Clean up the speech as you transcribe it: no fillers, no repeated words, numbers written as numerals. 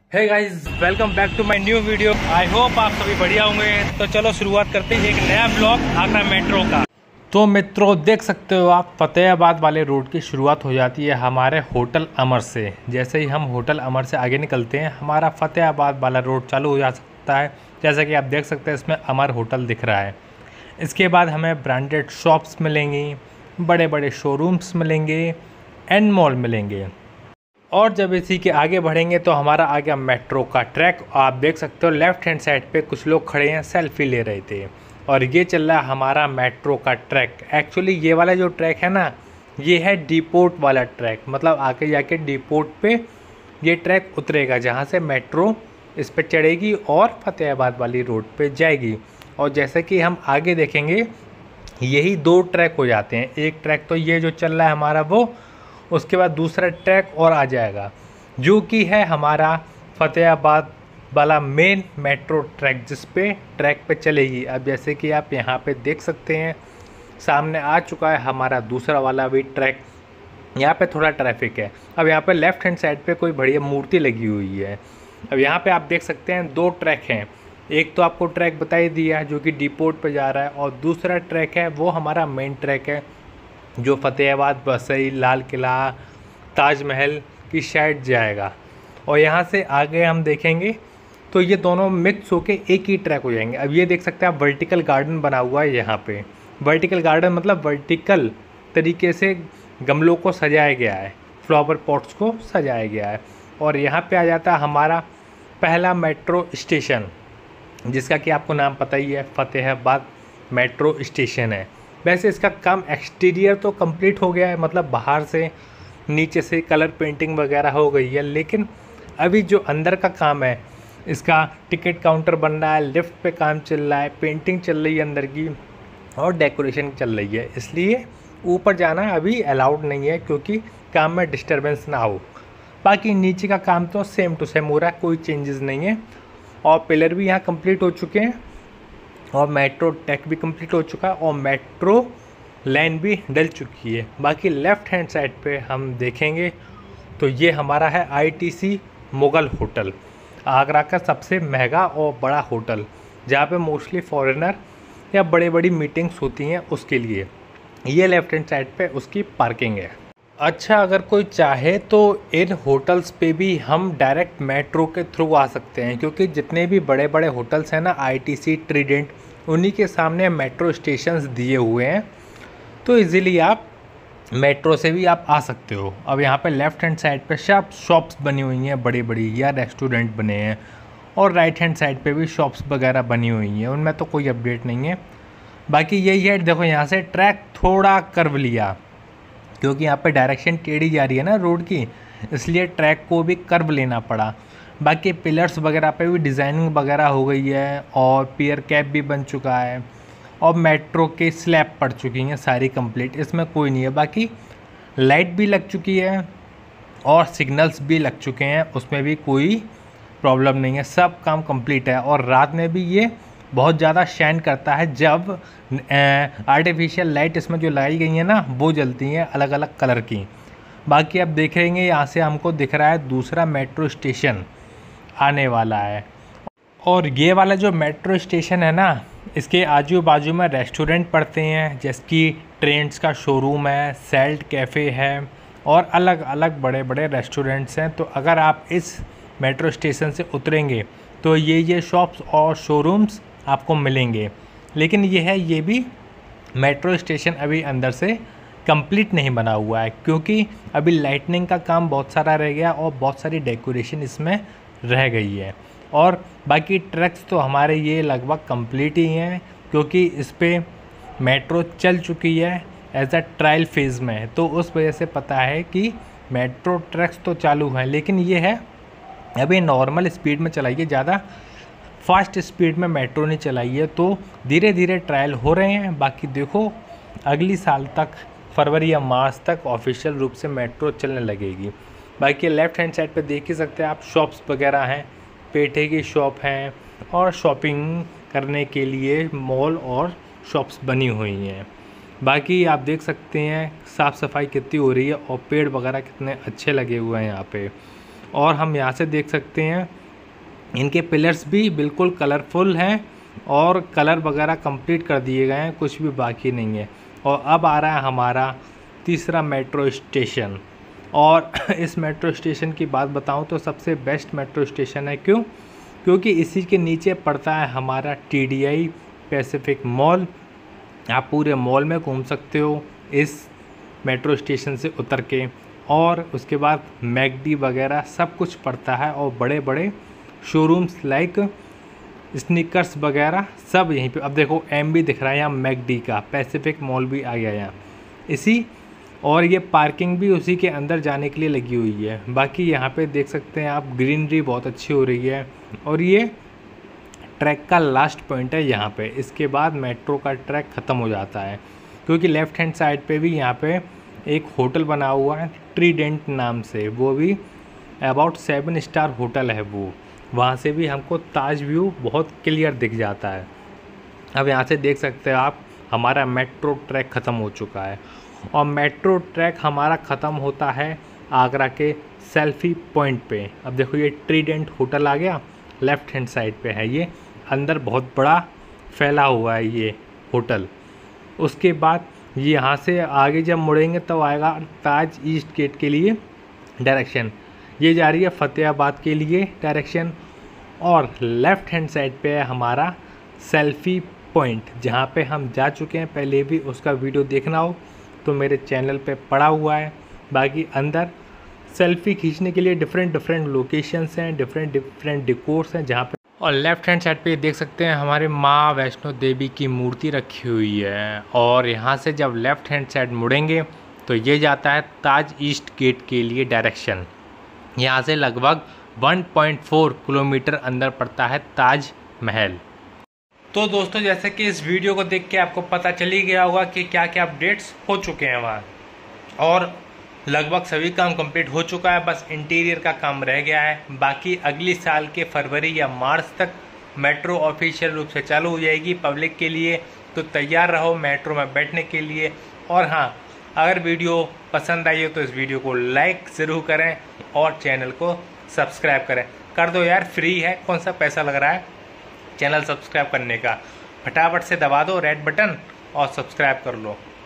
Hey guys, welcome back to my new video. I hope आप सभी बढ़िया होंगे। तो चलो शुरुआत करते हैं एक नया ब्लॉग आगरा मेट्रो का। तो मित्रों, देख सकते हो आप, फतेहाबाद वाले रोड की शुरुआत हो जाती है हमारे होटल अमर से। जैसे ही हम होटल अमर से आगे निकलते हैं, हमारा फतेहाबाद वाला रोड चालू हो जा सकता है। जैसा कि आप देख सकते हैं, इसमें अमर होटल दिख रहा है। इसके बाद हमें ब्रांडेड शॉप्स मिलेंगी, बड़े बड़े शोरूम्स मिलेंगे, एंड मॉल मिलेंगे। और जब इसी के आगे बढ़ेंगे तो हमारा आ गया मेट्रो का ट्रैक। आप देख सकते हो लेफ्ट हैंड साइड पे कुछ लोग खड़े हैं, सेल्फी ले रहे थे। और ये चल रहा है हमारा मेट्रो का ट्रैक। एक्चुअली ये वाला जो ट्रैक है ना, ये है डिपोर्ट वाला ट्रैक। मतलब आगे जाके डिपोर्ट पे ये ट्रैक उतरेगा, जहाँ से मेट्रो इस पर चढ़ेगी और फतेहाबाद वाली रोड पे जाएगी। और जैसे कि हम आगे देखेंगे, यही दो ट्रैक हो जाते हैं। एक ट्रैक तो ये जो चल रहा है हमारा वो, उसके बाद दूसरा ट्रैक और आ जाएगा, जो कि है हमारा फतेहाबाद वाला मेन मेट्रो ट्रैक, जिस पे ट्रैक पे चलेगी। अब जैसे कि आप यहाँ पे देख सकते हैं, सामने आ चुका है हमारा दूसरा वाला भी ट्रैक। यहाँ पे थोड़ा ट्रैफिक है। अब यहाँ पे लेफ्ट हैंड साइड पे कोई बढ़िया मूर्ति लगी हुई है। अब यहाँ पे आप देख सकते हैं दो ट्रैक हैं। एक तो आपको ट्रैक बता ही दिया, जो कि डिपोर्ट पे जा रहा है, और दूसरा ट्रैक है वो हमारा मेन ट्रैक है, जो फतेहाबाद, वसई, लाल किला, ताजमहल की साइड जाएगा। और यहाँ से आगे हम देखेंगे तो ये दोनों मिक्स होके एक ही ट्रैक हो जाएंगे। अब ये देख सकते हैं आप, वर्टिकल गार्डन बना हुआ है यहाँ पे। वर्टिकल गार्डन मतलब वर्टिकल तरीके से गमलों को सजाया गया है, फ्लावर पॉट्स को सजाया गया है। और यहाँ पे आ जाता है हमारा पहला मेट्रो स्टेशन, जिसका कि आपको नाम पता ही है, फतेहाबाद मेट्रो स्टेशन है। वैसे इसका काम एक्सटीरियर तो कंप्लीट हो गया है, मतलब बाहर से नीचे से कलर पेंटिंग वगैरह हो गई है, लेकिन अभी जो अंदर का काम है, इसका टिकट काउंटर बन रहा है, लिफ्ट पे काम चल रहा है, पेंटिंग चल रही है अंदर की, और डेकोरेशन चल रही है। इसलिए ऊपर जाना अभी अलाउड नहीं है, क्योंकि काम में डिस्टर्बेंस ना हो। बाकी नीचे का काम तो सेम टू सेम हो रहा है, कोई चेंजेस नहीं है। और पिलर भी यहाँ कंप्लीट हो चुके हैं, और मेट्रो ट्रैक भी कंप्लीट हो चुका है, और मेट्रो लाइन भी डल चुकी है। बाकी लेफ़्ट हैंड साइड पे हम देखेंगे तो ये हमारा है आईटीसी मुगल होटल, आगरा का सबसे महंगा और बड़ा होटल, जहाँ पे मोस्टली फॉरेनर या बड़ी बड़ी मीटिंग्स होती हैं, उसके लिए ये लेफ़्ट हैंड साइड पे उसकी पार्किंग है। अच्छा, अगर कोई चाहे तो इन होटल्स पे भी हम डायरेक्ट मेट्रो के थ्रू आ सकते हैं, क्योंकि जितने भी बड़े बड़े होटल्स हैं ना, आईटीसी, ट्रीडेंट, उन्हीं के सामने मेट्रो स्टेशंस दिए हुए हैं। तो इजीली आप मेट्रो से भी आप आ सकते हो। अब यहाँ पे लेफ़्ट हैंड साइड पे सब शॉप्स बनी हुई हैं, बड़ी बड़ी, या रेस्टोरेंट बने हैं। और राइट हैंड साइड पे भी शॉप्स वगैरह बनी हुई हैं, उनमें तो कोई अपडेट नहीं है। बाकी यही है, देखो यहाँ से ट्रैक थोड़ा कर्व लिया, क्योंकि यहाँ पे डायरेक्शन टेढ़ी जा रही है ना रोड की, इसलिए ट्रैक को भी कर्व लेना पड़ा। बाकी पिलर्स वगैरह पे भी डिज़ाइनिंग वगैरह हो गई है, और पियर कैप भी बन चुका है, और मेट्रो के स्लैब पड़ चुकी हैं सारी कंप्लीट, इसमें कोई नहीं है। बाकी लाइट भी लग चुकी है और सिग्नल्स भी लग चुके हैं, उसमें भी कोई प्रॉब्लम नहीं है, सब काम कंप्लीट है। और रात में भी ये बहुत ज़्यादा शाइन करता है, जब आर्टिफिशियल लाइट इसमें जो लगाई गई है ना, वो जलती हैं अलग अलग कलर की। बाकी आप देखेंगे यहाँ से हमको दिख रहा है दूसरा मेट्रो स्टेशन आने वाला है। और ये वाला जो मेट्रो स्टेशन है ना, इसके आजू बाजू में रेस्टोरेंट पड़ते हैं, जैसे कि ट्रेंड्स का शोरूम है, सेल्ट कैफ़े है, और अलग अलग बड़े बड़े रेस्टोरेंट्स हैं। तो अगर आप इस मेट्रो स्टेशन से उतरेंगे तो ये शॉप्स और शोरूम्स आपको मिलेंगे। लेकिन ये भी मेट्रो स्टेशन अभी अंदर से कंप्लीट नहीं बना हुआ है, क्योंकि अभी लाइटनिंग का काम बहुत सारा रह गया, और बहुत सारी डेकोरेशन इसमें रह गई है। और बाकी ट्रैक्स तो हमारे ये लगभग कंप्लीट ही हैं, क्योंकि इस पे मेट्रो चल चुकी है एज अ ट्रायल फेज़ में। तो उस वजह से पता है कि मेट्रो ट्रैक्स तो चालू हैं, लेकिन ये है अभी नॉर्मल स्पीड में चलाइए, ज़्यादा फास्ट स्पीड में मेट्रो नहीं चलाइए। तो धीरे धीरे ट्रायल हो रहे हैं। बाकी देखो, अगली साल तक, फरवरी या मार्च तक ऑफिशियल रूप से मेट्रो चलने लगेगी। बाकी लेफ़्ट हैंड साइड पे देख ही सकते हैं आप, शॉप्स वगैरह हैं, पेठे की शॉप हैं, और शॉपिंग करने के लिए मॉल और शॉप्स बनी हुई हैं। बाकी आप देख सकते हैं साफ़ सफाई कितनी हो रही है, और पेड़ वगैरह कितने अच्छे लगे हुए हैं यहाँ पे। और हम यहाँ से देख सकते हैं इनके पिलर्स भी बिल्कुल कलरफुल हैं और कलर वगैरह कंप्लीट कर दिए गए हैं, कुछ भी बाकी नहीं है। और अब आ रहा है हमारा तीसरा मेट्रो स्टेशन। और इस मेट्रो स्टेशन की बात बताऊं तो सबसे बेस्ट मेट्रो स्टेशन है। क्योंकि इसी के नीचे पड़ता है हमारा TDI पैसिफिक मॉल। आप पूरे मॉल में घूम सकते हो इस मेट्रो स्टेशन से उतर के। और उसके बाद मैकडी वगैरह सब कुछ पड़ता है और बड़े बड़े शोरूम्स लाइक स्नीकर्स वगैरह सब यहीं पे। अब देखो M भी दिख रहा है यहाँ, मैकडी का पैसिफिक मॉल भी आ गया यहाँ इसी। और ये पार्किंग भी उसी के अंदर जाने के लिए लगी हुई है। बाकी यहाँ पे देख सकते हैं आप, ग्रीनरी बहुत अच्छी हो रही है। और ये ट्रैक का लास्ट पॉइंट है यहाँ पे। इसके बाद मेट्रो का ट्रैक ख़त्म हो जाता है, क्योंकि लेफ़्ट हैंड साइड पे भी यहाँ पे एक होटल बना हुआ है ट्रीडेंट नाम से। वो भी अबाउट 7 स्टार होटल है वो। वहाँ से भी हमको ताज व्यू बहुत क्लियर दिख जाता है। अब यहाँ से देख सकते हैं आप, हमारा मेट्रो ट्रैक ख़त्म हो चुका है। और मेट्रो ट्रैक हमारा ख़त्म होता है आगरा के सेल्फी पॉइंट पे। अब देखो ये ट्रीडेंट होटल आ गया, लेफ़्ट हैंड साइड पे है ये। अंदर बहुत बड़ा फैला हुआ है ये होटल। उसके बाद यहाँ से आगे जब मुड़ेंगे तो आएगा ताज ईस्ट गेट के लिए डायरेक्शन। ये जा रही है फतेहाबाद के लिए डायरेक्शन। और लेफ़्ट हैंड साइड पे है हमारा सेल्फी पॉइंट, जहाँ पे हम जा चुके हैं पहले भी। उसका वीडियो देखना हो तो मेरे चैनल पे पड़ा हुआ है। बाकी अंदर सेल्फी खींचने के लिए डिफरेंट लोकेशंस हैं, डिफरेंट डिकोर्स हैं जहाँ पे। और लेफ़्ट हैंड साइड पे देख सकते हैं हमारे माँ वैष्णो देवी की मूर्ति रखी हुई है। और यहाँ से जब लेफ़्ट हैंड साइड मुड़ेंगे तो ये जाता है ताज ईस्ट गेट के लिए डायरेक्शन। यहाँ से लगभग 1.4 किलोमीटर अंदर पड़ता है ताज महल। तो दोस्तों, जैसे कि इस वीडियो को देख के आपको पता चल ही गया होगा कि क्या क्या अपडेट्स हो चुके हैं वहाँ। और लगभग सभी काम कंप्लीट हो चुका है, बस इंटीरियर का काम रह गया है। बाकी अगली साल के फरवरी या मार्च तक मेट्रो ऑफिशियल रूप से चालू हो जाएगी पब्लिक के लिए। तो तैयार रहो मेट्रो में बैठने के लिए। और हाँ, अगर वीडियो पसंद आई हो तो इस वीडियो को लाइक ज़रूर करें और चैनल को सब्सक्राइब करें। कर दो यार, फ्री है, कौन सा पैसा लग रहा है चैनल सब्सक्राइब करने का। फटाफट से दबा दो रेड बटन और सब्सक्राइब कर लो।